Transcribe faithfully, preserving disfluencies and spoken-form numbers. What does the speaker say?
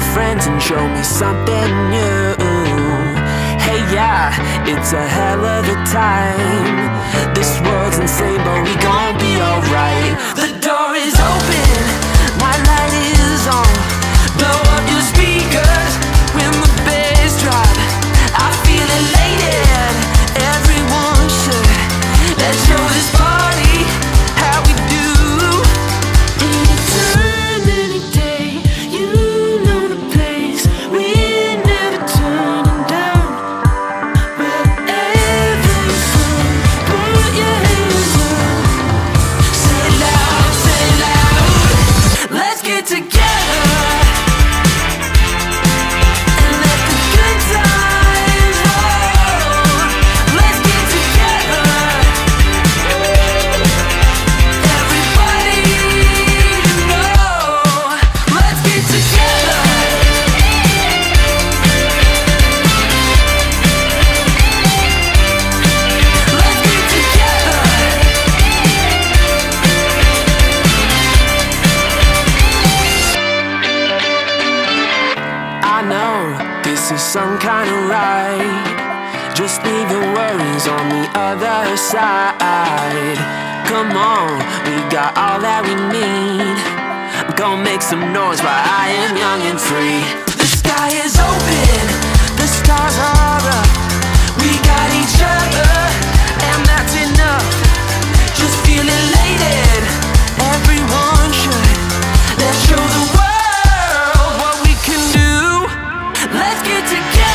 friends and show me something new. Hey yeah, it's a hell of a time. This world's insane but we gon' be alright. The door is open, my light is on. Blow up your speakers when the bass drop. I feel elated, everyone should. Let's show this party how we do. Anytime, any day, you know the place. We're never turning down. Wherever you go, put your hands up. Say it loud, say it loud. Let's get together. Some kind of right. Just leave your worries on the other side. Come on, we got all that we need. I'm gonna make some noise while I am young and free. The sky is open, the stars are up. We got each other, and that's enough. Just feel elated, everyone should. Let's show the world what we can do. Let's get together.